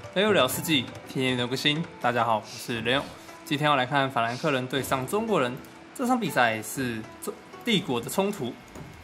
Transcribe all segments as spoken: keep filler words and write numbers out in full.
雷欧聊世纪，天天留个心。大家好，我是雷欧。今天要来看法兰克人对上中国人，这场比赛是帝国的冲突。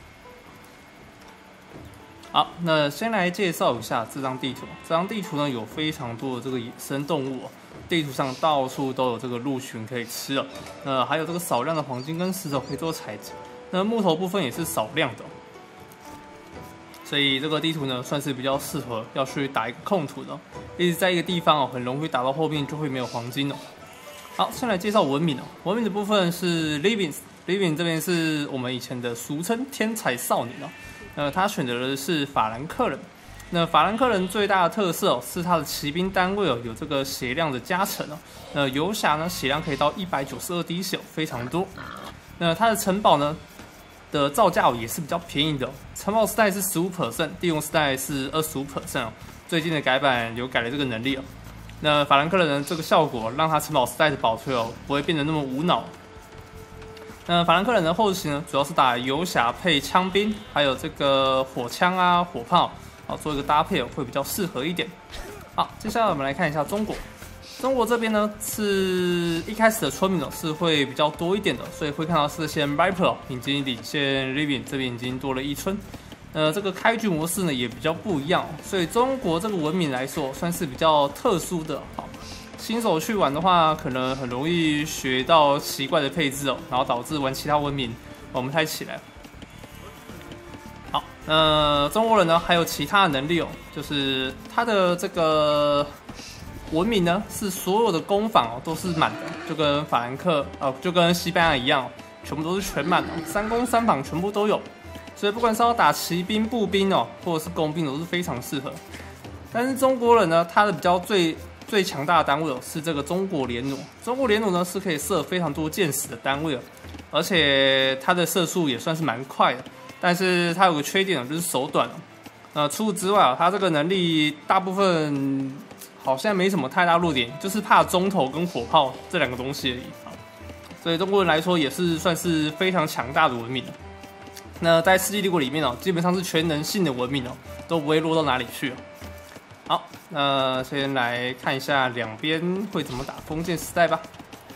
好，那先来介绍一下这张地图。这张地图呢有非常多的这个野生动物、哦，地图上到处都有这个鹿群可以吃哦。那还有这个少量的黄金跟石头可以做采集。那木头部分也是少量的、哦。所以这个地图呢，算是比较适合要去打一个控图的、哦，一直在一个地方哦，很容易打到后面就会没有黄金哦。好，先来介绍文明哦。文明的部分是 Living，Living 这边是我们以前的俗称天才少年哦。呃，他选择的是法兰克人。那法兰克人最大的特色哦，是他的骑兵单位哦有这个血量的加成哦。那游侠呢，血量可以到一百九十二滴血，非常多。那他的城堡呢？的造价也是比较便宜的、哦，城堡时代是 百分之十五， 地龙时代是 百分之二十五 哦。最近的改版有改了这个能力哦。那法兰克人的这个效果，让他城堡时代的保推哦不会变得那么无脑。那法兰克人的后期呢，主要是打游侠配枪兵，还有这个火枪啊、火炮，好做一个搭配哦，会比较适合一点。好，接下来我们来看一下中国。中国这边呢，是一开始的村民哦是会比较多一点的，所以会看到是先 Viper 已经领先 Living 这边已经多了一村。呃，这个开局模式呢也比较不一样，所以中国这个文明来说算是比较特殊的。好，新手去玩的话，可能很容易学到奇怪的配置哦，然后导致玩其他文明玩不太起来。好，那中国人呢还有其他的能力哦，就是他的这个。文明呢是所有的攻防哦都是满的，就跟法兰克呃就跟西班牙一样、哦，全部都是全满的、哦，三攻三防全部都有，所以不管是要打骑兵、步兵哦，或者是工兵都是非常适合。但是中国人呢，他的比较最最强大的单位哦是这个中国联弩，中国联弩呢是可以射非常多箭矢的单位哦，而且它的射速也算是蛮快的，但是它有个缺点哦，就是手短哦。呃，除此之外啊，它这个能力大部分。好像没什么太大弱点，就是怕中投跟火炮这两个东西而已。所以中国人来说也是算是非常强大的文明。那在世纪帝国里面哦，基本上是全能性的文明哦，都不会弱到哪里去哦。好，那先来看一下两边会怎么打封建时代吧。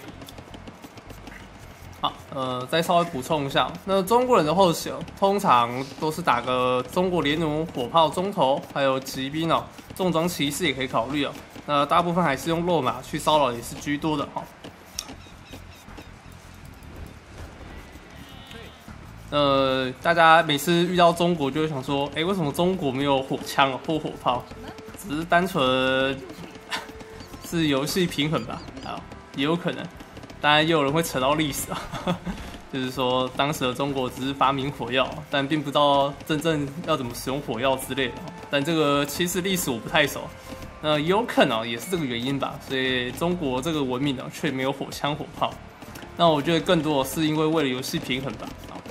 好，呃，再稍微补充一下，那中国人的后期哦，通常都是打个中国联弩、火炮中投，还有骑兵哦。重装骑士也可以考虑哦，那大部分还是用落马去骚扰也是居多的哈。呃，大家每次遇到中国就会想说，哎、欸，为什么中国没有火枪或火炮？只是单纯是游戏平衡吧？啊，也有可能。当然，也有人会扯到历史啊，就是说当时的中国只是发明火药，但并不知道真正要怎么使用火药之类的。但这个其实历史我不太熟，呃，有可能也是这个原因吧。所以中国这个文明呢，却没有火枪火炮。那我觉得更多的是因为为了游戏平衡吧。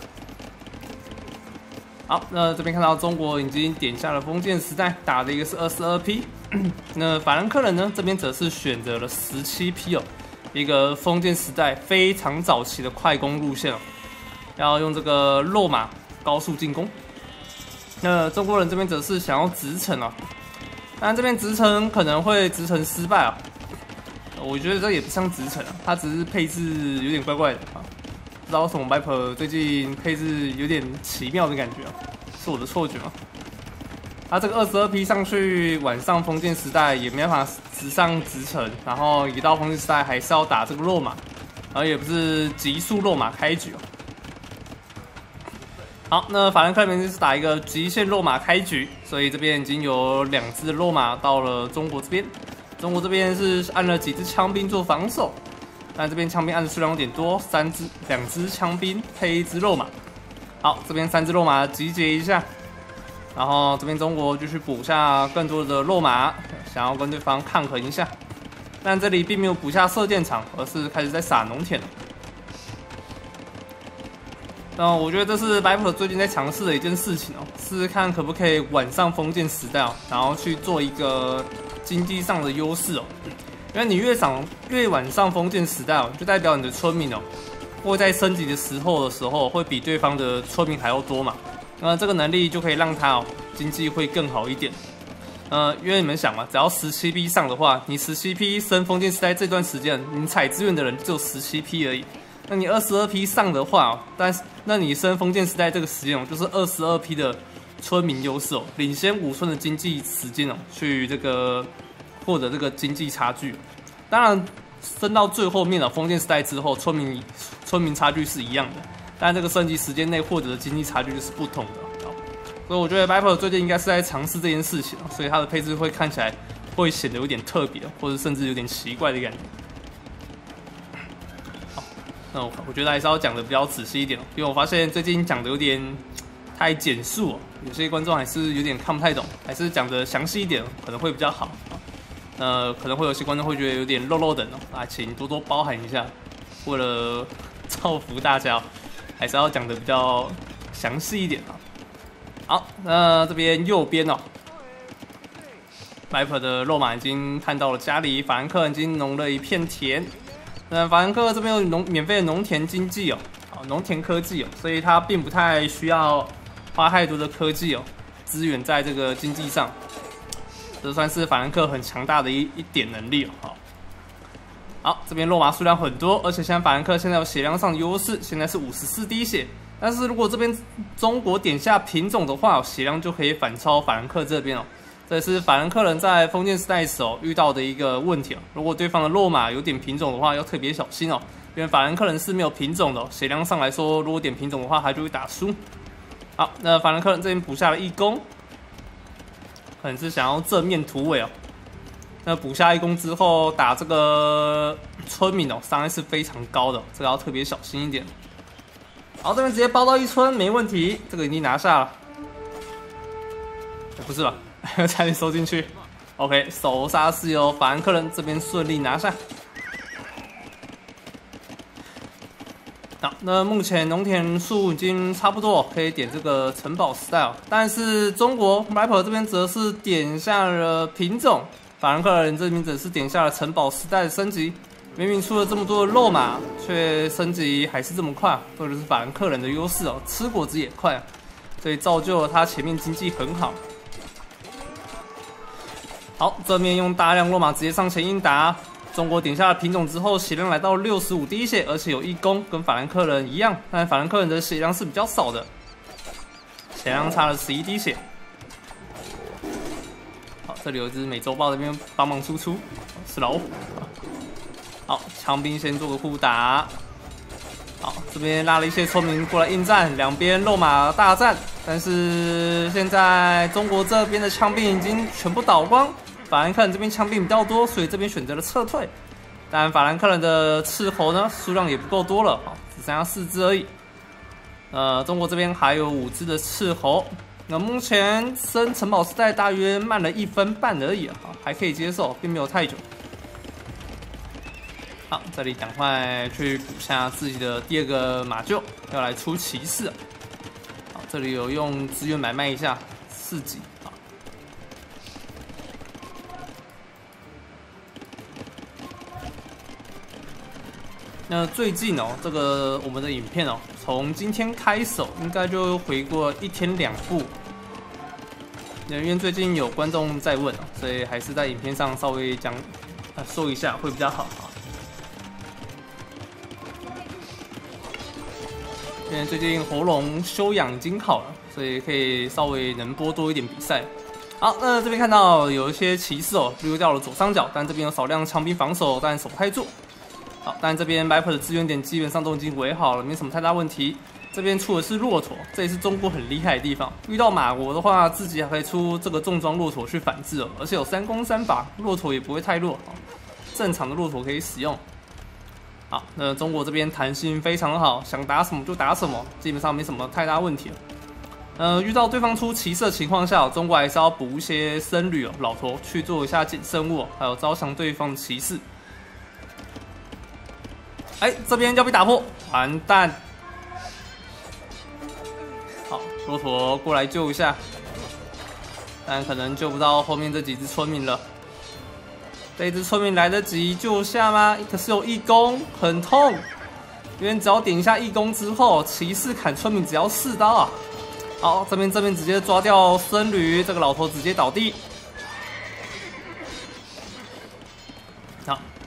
好，那这边看到中国已经点下了封建时代，打的一个是二十二 P。那法兰克人呢，这边则是选择了十七 P 哦，一个封建时代非常早期的快攻路线哦，要用这个落马高速进攻。那中国人这边则是想要直城啊，当然这边直城可能会直城失败啊，我觉得这也不像直城啊，它只是配置有点怪怪的啊，不知道为什么 Viper 最近配置有点奇妙的感觉啊，是我的错觉吗？它这个二十二 P 上去，晚上封建时代也没办法直上直城，然后一到封建时代还是要打这个落马，然后也不是急速落马开局哦。好，那法兰克人就是打一个极限落马开局，所以这边已经有两只落马到了中国这边。中国这边是按了几支枪兵做防守，但这边枪兵按的数量有点多，三支两支枪兵配一只落马。好，这边三只落马集结一下，然后这边中国继续补下更多的落马，想要跟对方抗衡一下。但这里并没有补下射箭场，而是开始在撒农田了。那我觉得这是 Viper 最近在尝试的一件事情哦，试试看可不可以晚上封建时代哦，然后去做一个经济上的优势哦。因为你越上越晚上封建时代哦，就代表你的村民哦，会在升级的时候的时候会比对方的村民还要多嘛。那这个能力就可以让他哦经济会更好一点。 呃，因为你们想嘛，只要十七批上的话，你十七批升封建时代这段时间，你采资源的人只有十七批而已。那你二十二批上的话，但是那你升封建时代这个时间哦，就是二十二批的村民优势哦，领先五村的经济时间哦，去这个获得这个经济差距。当然，升到最后面了，封建时代之后，村民村民差距是一样的，但这个升级时间内获得的经济差距是不同的。所以我觉得 Viper 最近应该是在尝试这件事情，所以它的配置会看起来会显得有点特别，或者甚至有点奇怪的感觉。好，那我我觉得还是要讲的比较仔细一点，因为我发现最近讲的有点太简述哦，有些观众还是有点看不太懂，还是讲的详细一点可能会比较好。呃，可能会有些观众会觉得有点漏漏等哦，啊，请多多包涵一下，为了造福大家，还是要讲的比较详细一点啊。好，那这边右边哦 ，Viper 的肉马已经看到了家里，法兰克已经农了一片田。那法兰克这边有农免费的农田经济哦，好农田科技哦，所以它并不太需要花太多的科技哦资源在这个经济上，这算是法兰克很强大的一一点能力哦。好，好这边肉马数量很多，而且现在法兰克现在有血量上的优势，现在是五十四滴血。但是如果这边中国点下品种的话，血量就可以反超法兰克这边哦。这是法兰克人在封建时代时哦遇到的一个问题哦。如果对方的肉马有点品种的话，要特别小心哦，因为法兰克人是没有品种的哦，血量上来说，如果点品种的话，他就会打输。好，那法兰克人这边补下了一攻，可能是想要正面突围哦。那补下一攻之后，打这个村民哦，伤害是非常高的，这个要特别小心一点。好，这边直接包到一村没问题，这个已经拿下了。不是吧？差点收进去。OK， 首杀是由法兰克人这边顺利拿下。好，那目前农田数已经差不多，可以点这个城堡时代哦。但是中国 Viper 这边则是点下了品种，法兰克人这边则是点下了城堡时代的升级。明明出了这么多的肉马，却升级还是这么快，或者是法兰克人的优势哦，吃果子也快啊，所以造就了他前面经济很好。好，这面用大量肉马直接上前硬打，中国点下了品种之后，血量来到六十五滴血，而且有一攻，跟法兰克人一样，但法兰克人的血量是比较少的，血量差了十一滴血。好，这里有一只美洲豹这边帮忙输出，是老虎。好，枪兵先做个互打。好，这边拉了一些村民过来应战，两边肉马大战。但是现在中国这边的枪兵已经全部倒光，法兰克人这边枪兵比较多，所以这边选择了撤退。但法兰克人的斥候呢，数量也不够多了，只剩下四只而已。呃，中国这边还有五只的斥候。那目前升城堡时代大约慢了一分半而已啊，还可以接受，并没有太久。好，这里赶快去补下自己的第二个马厩，要来出骑士。好，这里有用资源买卖一下四级。好，那最近哦，这个我们的影片哦，从今天开始应该就回过一天两部。因为最近有观众在问哦，所以还是在影片上稍微讲啊说一下会比较好啊。因为最近喉咙休养已经好了，所以可以稍微能播多一点比赛。好，那这边看到有一些骑士哦，溜掉了左上角，但这边有少量枪兵防守，但守不太住。好，但这边 Viper 的资源点基本上都已经围好了，没什么太大问题。这边出的是骆驼，这也是中国很厉害的地方。遇到马国的话，自己还可以出这个重装骆驼去反制哦，而且有三攻三拔，骆驼也不会太弱，正常的骆驼可以使用。好，那中国这边弹性非常好，想打什么就打什么，基本上没什么太大问题了。呃，遇到对方出骑士的情况下，中国还是要补一些僧侣哦、老头去做一下捡生物、哦，还有招降对方的骑士。哎，这边要被打破，完蛋！好，骆驼过来救一下，但可能救不到后面这几只村民了。这只村民来得及救下吗？可是有义工，很痛。因为只要点一下义工之后，骑士砍村民只要四刀啊。好，这边这边直接抓掉僧侣，这个老头直接倒地。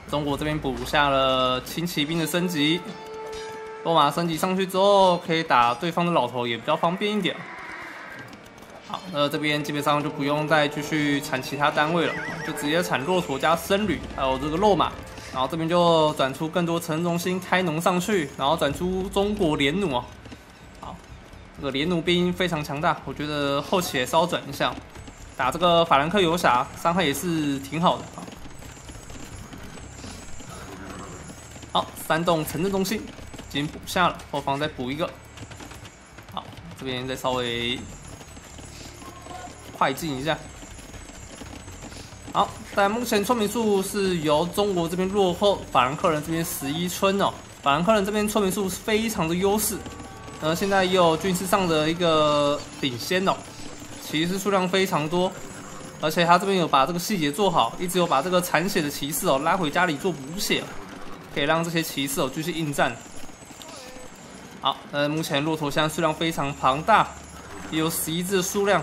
中国这边补下了轻骑兵的升级，罗马升级上去之后，可以打对方的老头也比较方便一点。好，那这边基本上就不用再继续产其他单位了，就直接产骆驼加僧侣，还有这个肉马。然后这边就转出更多城镇中心开农上去，然后转出中国连弩哦。好，这个连弩兵非常强大，我觉得后期也稍转一下，打这个法兰克游侠伤害也是挺好的。好，三栋城镇中心已经补下了，后方再补一个。好，这边再稍微快进一下。好，但目前村民数是由中国这边落后，法兰克人这边十一村哦。法兰克人这边村民数非常的优势，呃，现在也有军事上的一个领先哦，骑士数量非常多，而且他这边有把这个细节做好，一直有把这个残血的骑士哦拉回家里做补血，可以让这些骑士哦继续应战。好，呃，目前骆驼现在数量非常庞大，也有十一只的数量。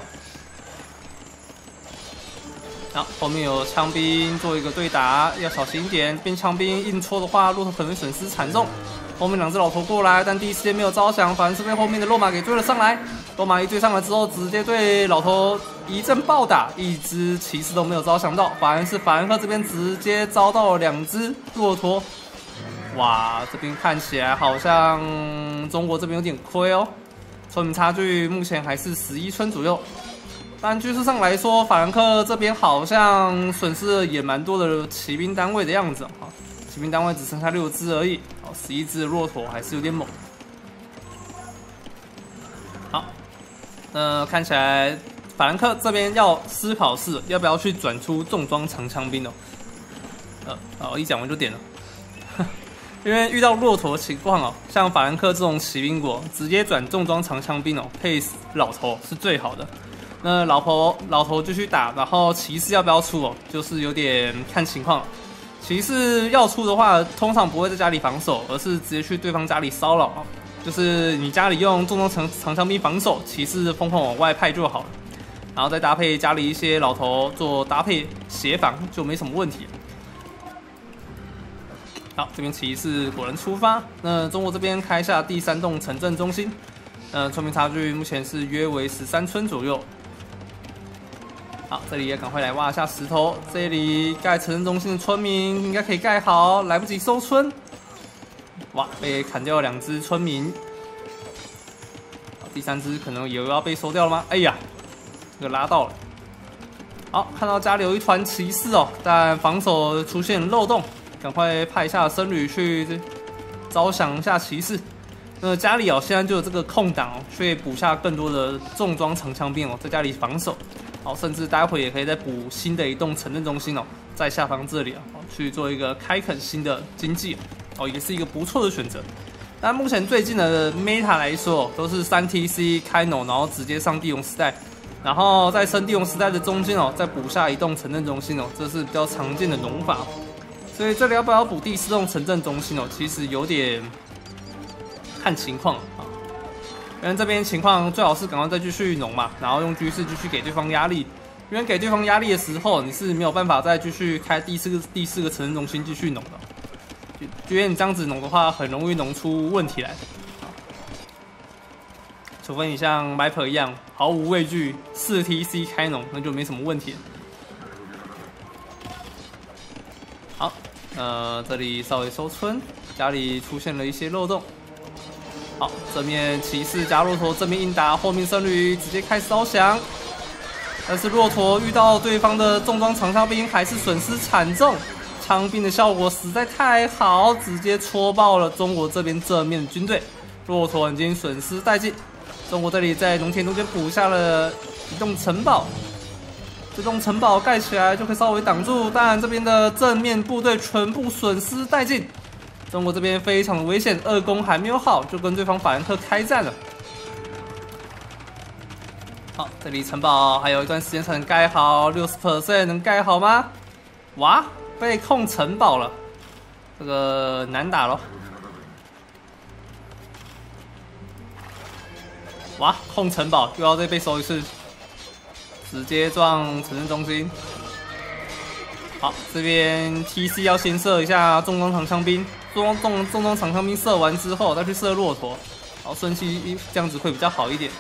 好，后面有枪兵做一个对打，要小心一点。边枪兵硬戳的话，骆驼可能损失惨重。后面两只老头过来，但第一时间没有招降，反而是被后面的肉马给追了上来。肉马一追上来之后，直接对老头一阵暴打，一只骑士都没有招降到，反而是法兰克这边直接招到了两只骆驼。哇，这边看起来好像中国这边有点亏哦，村民差距目前还是十一村左右。但军事上来说，法兰克这边好像损失了也蛮多的骑兵单位的样子啊，骑兵单位只剩下六只而已，好，十一只的骆驼还是有点猛。好，那看起来法兰克这边要思考是要不要去转出重装长枪兵哦。呃，好，一讲完就点了，因为遇到骆驼的情况哦，像法兰克这种骑兵国，直接转重装长枪兵哦，配老头是最好的。那老头老头继续打，然后骑士要不要出哦？就是有点看情况。骑士要出的话，通常不会在家里防守，而是直接去对方家里骚扰。就是你家里用重装长长枪兵防守，骑士疯狂往外派就好了，然后再搭配家里一些老头做搭配协防，就没什么问题。好，这边骑士果然出发。那中国这边开下第三栋城镇中心，呃，村民差距目前是约为十三村左右。好，这里也赶快来挖一下石头。这里盖城镇中心的村民应该可以盖好，来不及收村。哇，被砍掉了两只村民。好，第三只可能也要被收掉了吗？哎呀，这个拉到了。好，看到家里有一团骑士哦，但防守出现漏洞，赶快派一下僧侣去招降一下骑士。那家里哦，现在就有这个空档哦，可以补下更多的重装长枪兵哦，在家里防守。好，甚至待会也可以再补新的一栋城镇中心哦，在下方这里啊，去做一个开垦新的经济哦，也是一个不错的选择。但目前最近的 meta 来说，都是三 T C 开农，然后直接上地龙时代，然后在升地龙时代的中间哦，再补下一栋城镇中心哦，这是比较常见的农法。所以这里要不要补第四栋城镇中心哦，其实有点看情况啊。因为这边情况最好是赶快再继续农嘛，然后用军事继续给对方压力。因为给对方压力的时候，你是没有办法再继续开第四个第四个城镇中心继续农的。就因为你这样子农的话，很容易农出问题来。除非你像 Viper 一样毫无畏惧四 T C 开农，那就没什么问题了。好，呃，这里稍微收村，家里出现了一些漏洞。好，正面骑士加骆驼正面硬打，后面僧侣直接开始招降，但是骆驼遇到对方的重装长枪兵还是损失惨重，枪兵的效果实在太好，直接戳爆了中国这边正面的军队，骆驼已经损失殆尽。中国这里在农田中间补下了一栋城堡，这栋城堡盖起来就可以稍微挡住，但这边的正面部队全部损失殆尽。中国这边非常的危险，二攻还没有好，就跟对方法兰克开战了。好，这里城堡还有一段时间才能盖好， 百分之六十 能盖好吗？哇，被控城堡了，这个难打咯。哇，控城堡又要再被收一次，直接撞城镇中心。 好，这边 T C 要先射一下重装长枪兵，重重重装长枪兵射完之后再去射骆驼，好顺序这样子会比较好一点。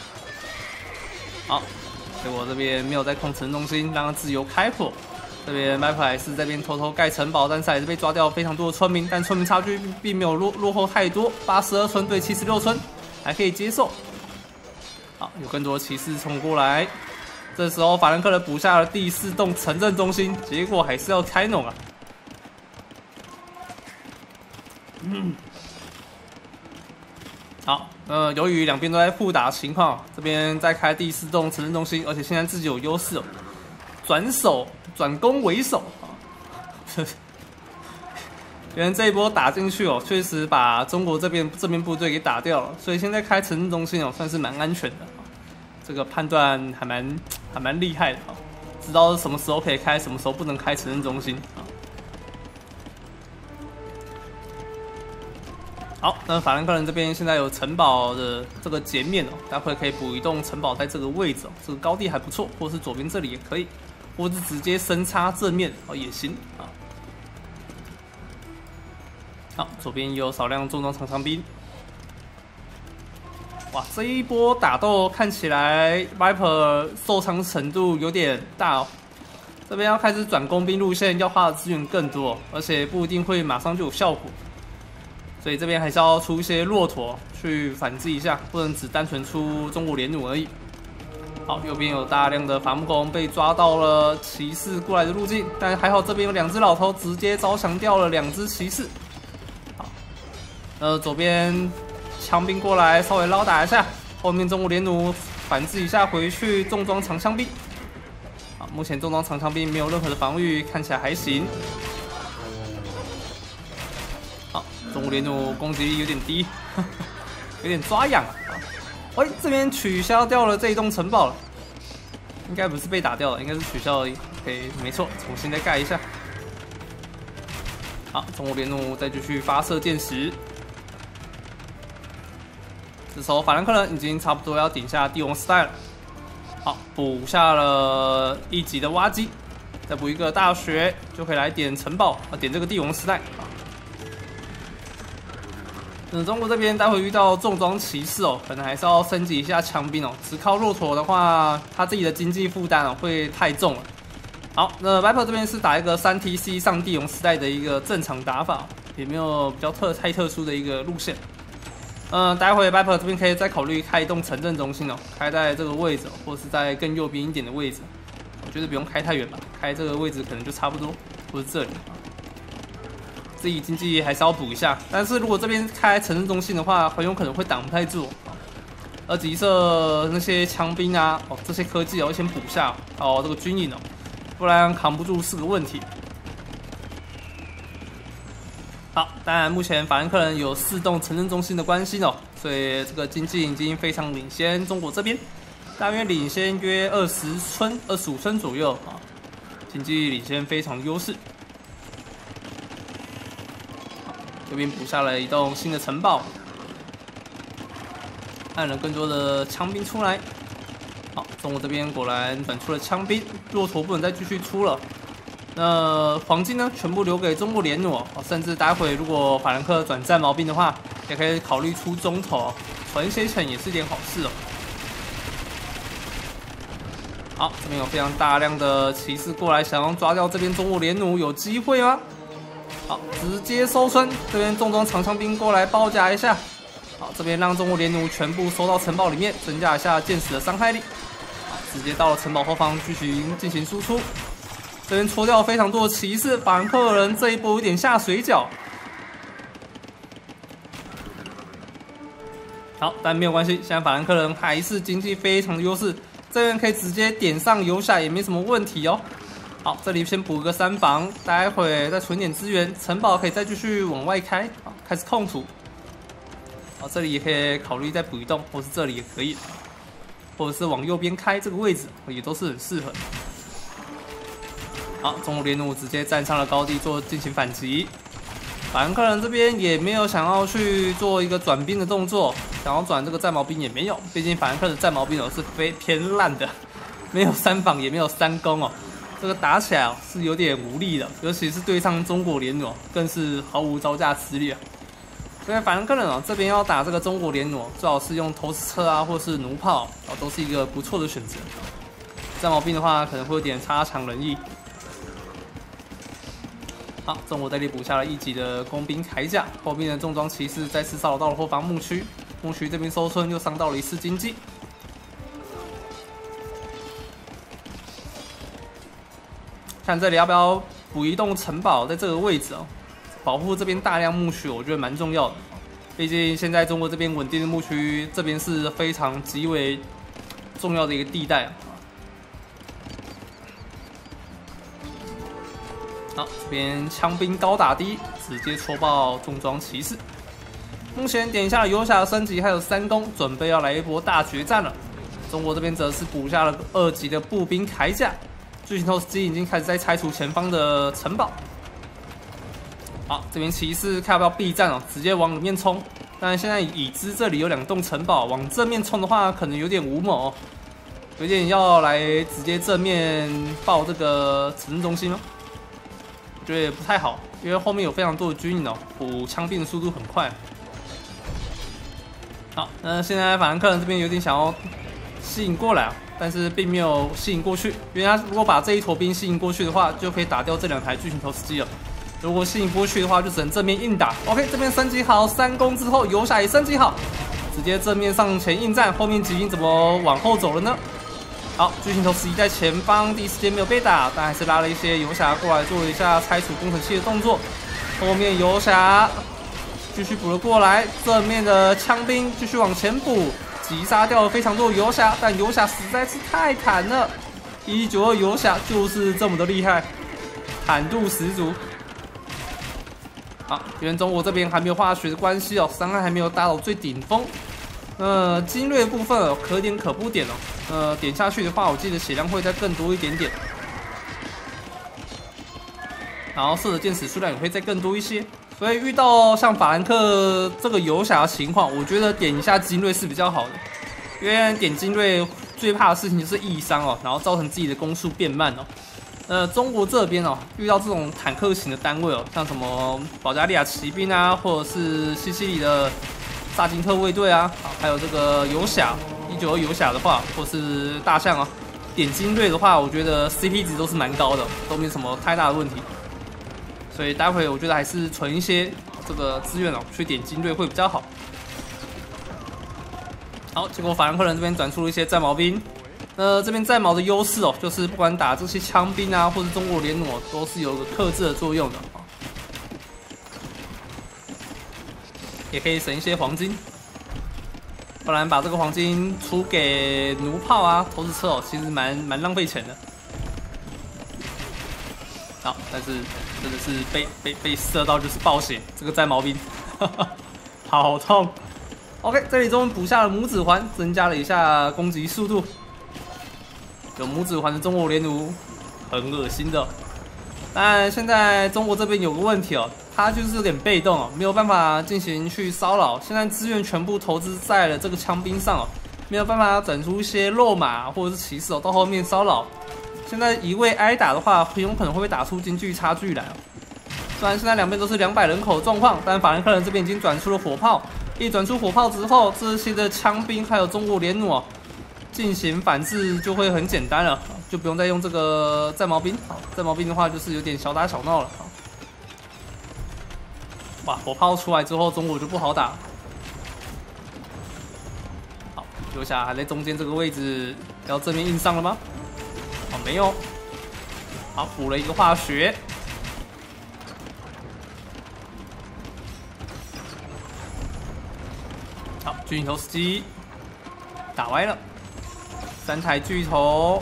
好，结果这边没有在控城中心，让它自由开火。这边 Viper 还是这边偷偷盖城堡，但是还是被抓掉非常多的村民，但村民差距并没有落落后太多，八十二村对七十六村，还可以接受。好，有更多骑士冲过来。这时候法兰克人补下了第四栋城镇中心，结果还是要开农啊。嗯，好，呃，由于两边都在互打的情况，这边在开第四栋城镇中心，而且现在自己有优势哦，转守转攻为守啊。原来这一波打进去哦，确实把中国这边这边部队给打掉了，所以现在开城镇中心哦，算是蛮安全的。这个判断还蛮还蛮厉害的啊，知道什么时候可以开，什么时候不能开城镇中心啊。好，那法兰克人这边现在有城堡的这个截面哦，待会可以补一栋城堡在这个位置哦，这个高地还不错，或是左边这里也可以，或是直接深插正面哦也行啊。好，左边有少量重装长枪兵。哇，这一波打斗看起来 Viper 受伤程度有点大哦。这边要开始转工兵路线，要花的资源更多，而且不一定会马上就有效果。所以这边还是要出一些骆驼去反制一下，不能只单纯出中国连弩而已。好，右边有大量的伐木工被抓到了骑士过来的路径，但还好这边有两只老头直接招降掉了两只骑士。好，呃，左边。枪兵过来，稍微捞打一下，后面中国连弩反制一下，回去重装长枪兵。啊，目前重装长枪兵没有任何的防御，看起来还行。好，中国连弩攻击力有点低，有点抓痒。喂、欸，这边取消掉了这一栋城堡了，应该不是被打掉了，应该是取消而已。OK， 没错，重新再盖一下。好，中国连弩再继续发射箭石。这时候法兰克人已经差不多要顶下帝王时代了。好，补下了一级的挖机，再补一个大学，就可以来点城堡啊，点这个帝王时代。嗯，中国这边待会遇到重装骑士哦，可能还是要升级一下枪兵哦。只靠骆驼的话，他自己的经济负担哦会太重了。好，那 Viper 这边是打一个三 T C 上帝王时代的一个正常打法，也没有比较特太特殊的一个路线。嗯，待会 Viper 这边可以再考虑开一栋城镇中心哦，开在这个位置，或是在更右边一点的位置。我觉得不用开太远吧，开这个位置可能就差不多，或是这里。自己经济还是要补一下，但是如果这边开城镇中心的话，很有可能会挡不太住。二级射那些枪兵啊，哦，这些科技要先补下哦，这个军营哦，不然扛不住是个问题。好，当然目前法兰克人有四栋城镇中心的关系哦，所以这个经济已经非常领先中国这边，大约领先约二十村、二十五村左右啊，经济领先非常优势。这边补下了一栋新的城堡，按了更多的枪兵出来。好，中国这边果然转出了枪兵，骆驼不能再继续出了。那黄金呢，全部留给中国连弩，甚至待会如果法兰克转战矛兵的话，也可以考虑出中投，传一些钱也是一件好事哦。好，这边有非常大量的骑士过来，想要抓掉这边中国连弩，有机会吗？好，直接收村，这边重装长枪兵过来包夹一下。好，这边让中国连弩全部收到城堡里面，增加一下箭矢的伤害力。好，直接到了城堡后方继续进行输出。这边戳掉非常多的骑士，法兰克人这一波有点下水饺。好，但没有关系，现在法兰克人还是经济非常的优势，这边可以直接点上游下也没什么问题哦。好，这里先补个三防，待会再存点资源，城堡可以再继续往外开，好，开始控土。好，这里也可以考虑再补一栋，或是这里也可以，或者是往右边开这个位置，也都是很适合的。好，中国连弩直接站上了高地做进行反击。法兰克人这边也没有想要去做一个转兵的动作，想要转这个战矛兵也没有，毕竟法兰克的战矛兵哦是非偏烂的，没有三防也没有三攻哦， 这个打起来哦是有点无力的，尤其是对上中国联弩，更是毫无招架之力啊。所以法兰克人哦这边要打这个中国联弩，最好是用投石车啊，或是弩炮，哦都是一个不错的选择。战矛兵的话可能会有点差强人意。好，中国这里补下了一级的工兵铠甲，后面的重装骑士再次骚扰到了后方牧区，牧区这边收村又伤到了一次经济。看这里要不要补一栋城堡在这个位置哦，保护这边大量牧区，我觉得蛮重要的。毕竟现在中国这边稳定的牧区，这边是非常极为重要的一个地带。好，这边枪兵高打低，直接戳爆重装骑士。目前点下了游侠升级，还有三攻，准备要来一波大决战了。中国这边则是补下了二级的步兵铠甲。巨型投石机已经开始在拆除前方的城堡。好，这边骑士看要不要避战哦，直接往里面冲。但现在已知这里有两栋城堡，往正面冲的话，可能有点无谋、哦，有点要来直接正面爆这个指令中心吗？我觉得不太好，因为后面有非常多的军营哦，补枪兵的速度很快。好，那现在法兰克人这边有点想要吸引过来啊。但是并没有吸引过去，因为他如果把这一坨兵吸引过去的话，就可以打掉这两台巨型投石机了。如果吸引过去的话，就只能正面硬打。OK， 这边升级好，三攻之后，游侠也升级好，直接正面上前应战。后面骑兵怎么往后走了呢？好，巨型投石机在前方，第一时间没有被打，但还是拉了一些游侠过来做一下拆除工程器的动作。后面游侠继续补了过来，正面的枪兵继续往前补。击杀掉了非常多的游侠，但游侠实在是太坦了。一九二游侠就是这么的厉害，坦度十足。好，因为中国这边还没有化学的关系哦，伤害还没有达到最顶峰。呃，精锐的部分哦，可点可不点哦。呃，点下去的话，我记得血量会再更多一点点。然后射的箭矢数量也会再更多一些。所以遇到像法兰克这个游侠的情况，我觉得点一下精锐是比较好的，因为点精锐最怕的事情就是易伤哦，然后造成自己的攻速变慢哦。呃，中国这边哦，遇到这种坦克型的单位哦，像什么保加利亚骑兵啊，或者是西西里的萨金特卫队啊，还有这个游侠一九二游侠的话，或是大象啊，点精锐的话，我觉得 C P 值都是蛮高的，都没什么太大的问题。所以待会我觉得还是存一些这个资源哦，去点精锐会比较好。好，结果法兰克人这边转出了一些战矛兵。那这边战矛的优势哦，就是不管打这些枪兵啊，或者中国联弩，都是有个克制的作用的，也可以省一些黄金。不然把这个黄金出给弩炮啊、投石车哦，其实蛮蛮浪费钱的。好，但是真的是被被被射到就是爆血，这个战矛兵，好痛。OK， 这里终于补下了拇指环，增加了一下攻击速度。有拇指环的中国联弩很恶心的，但现在中国这边有个问题哦，它就是有点被动哦，没有办法进行去骚扰。现在资源全部投资在了这个枪兵上哦，没有办法整出一些肉马或者是骑士哦到后面骚扰。现在一味挨打的话，很有可能会被打出经济差距来哦。虽然现在两边都是两百人口的状况，但法兰克人这边已经转出了火炮。一转出火炮之后，这些的枪兵还有中国联弩哦，进行反制就会很简单了，就不用再用这个战矛兵。战矛兵的话就是有点小打小闹了。哇，火炮出来之后，中国就不好打。好，游侠还在中间这个位置，要正面硬上了吗？哦，没有。好，补了一个化学。好，巨型投石机打歪了，三台巨头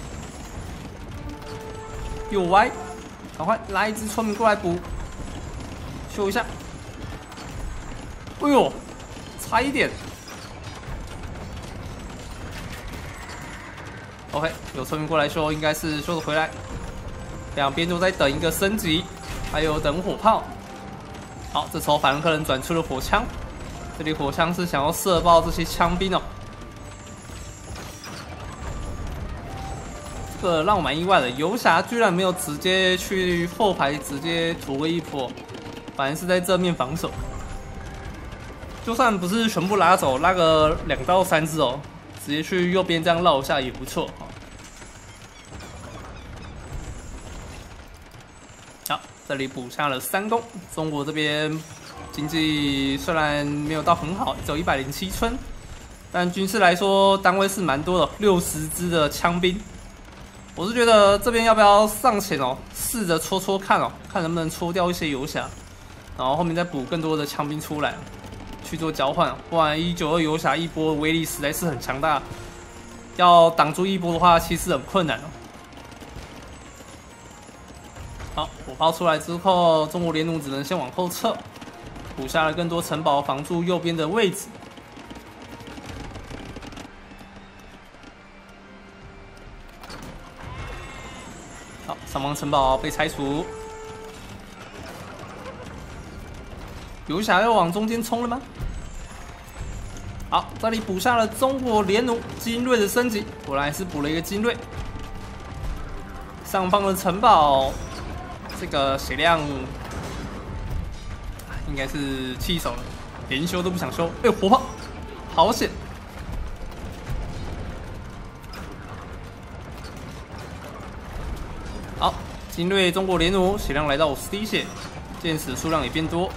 又歪，赶快拉一只村民过来补，修一下。哎呦，差一点。OK， 有村民过来修，应该是修得回来。两边都在等一个升级，还有等火炮。好，这时候法兰克人转出了火枪。这里火枪是想要射爆这些枪兵哦。 个让我蛮意外的，游侠居然没有直接去后排直接突围一波，反而是在正面防守。就算不是全部拉走，拉个两到三只哦，直接去右边这样绕一下也不错。好，这里补下了三攻。中国这边经济虽然没有到很好，只有一百零七村，但军事来说单位是蛮多的，六十支的枪兵。我是觉得这边要不要上前哦，试着戳戳看哦，看能不能戳掉一些游侠，然后后面再补更多的枪兵出来。去做交换，不然一九二游侠一波威力实在是很强大，要挡住一波的话，其实很困难哦。好，火炮出来之后，中国联弩只能先往后撤，补下了更多城堡防住右边的位置。好，上方城堡被拆除。游侠要往中间冲了吗？好，这里补下了中国联弩精锐的升级，果然是补了一个精锐。上方的城堡，这个血量应该是弃手了，连修都不想修。哎呦，火炮，好险！好，精锐中国联弩血量来到五十滴血，箭矢数量也变多。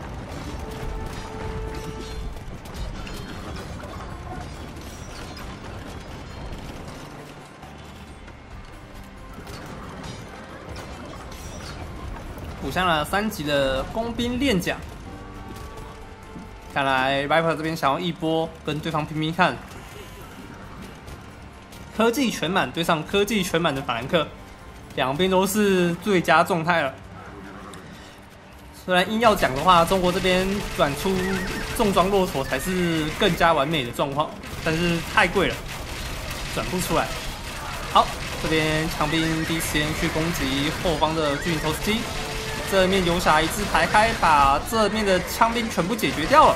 补上了三级的工兵链甲，看来 Viper 这边想要一波跟对方拼拼看。科技全满对上科技全满的法兰克，两边都是最佳状态了。虽然硬要讲的话，中国这边转出重装骆驼才是更加完美的状况，但是太贵了，转不出来。好，这边枪兵第一时间去攻击后方的巨型投石机。这面游侠一字排开，把这面的枪兵全部解决掉了。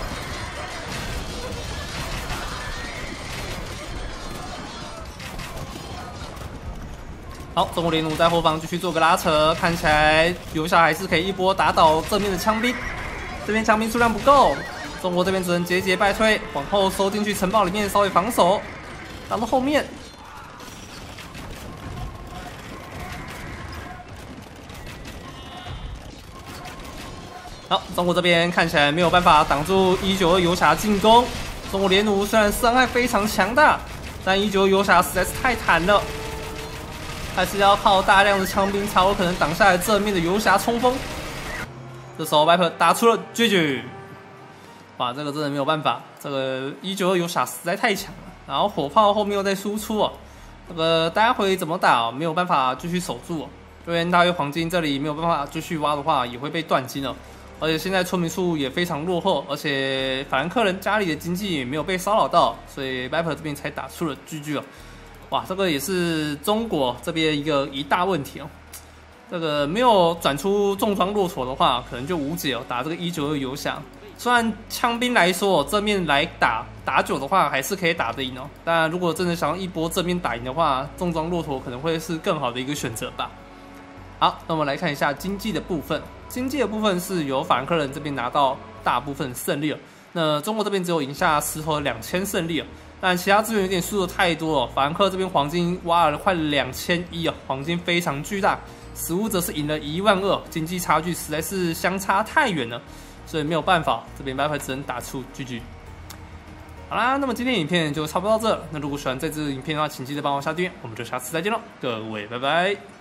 好，中国联弩在后方继续做个拉扯，看起来游侠还是可以一波打倒正面的枪兵。这边枪兵数量不够，中国这边只能节节败退，往后收进去城堡里面稍微防守，打到后面。好，中国这边看起来没有办法挡住一九二游侠进攻。中国联弩虽然伤害非常强大，但一九二游侠实在是太弹了，还是要靠大量的枪兵才有可能挡下来正面的游侠冲锋。这时候 Viper 打出了 G G， 哇，这个真的没有办法，这个一九二游侠实在太强了。然后火炮后面又在输出哦，这个待会怎么打哦，没有办法继续守住哦。因为大约黄金这里没有办法继续挖的话，也会被断金了。而且现在村民数也非常落后，而且法兰克人家里的经济也没有被骚扰到，所以 Viper 这边才打出了 G G 哦。哇，这个也是中国这边一个一大问题哦。这个没有转出重装骆驼的话，可能就无解哦。打这个一九二游侠，虽然枪兵来说正面来打打久的话，还是可以打得赢哦。但如果真的想要一波正面打赢的话，重装骆驼可能会是更好的一个选择吧。好，那我们来看一下经济的部分。经济的部分是由法兰克人这边拿到大部分胜利了，那中国这边只有赢下石头两千胜利了，但其他资源有点输的太多了。法兰克这边黄金挖了快两千一啊，黄金非常巨大，死物则是赢了一万二，经济差距实在是相差太远了，所以没有办法，这边 Viper 只能打出 G G。好啦，那么今天影片就差不多到这了。那如果喜欢这支影片的话，请记得帮我下订阅，我们就下次再见喽，各位拜拜。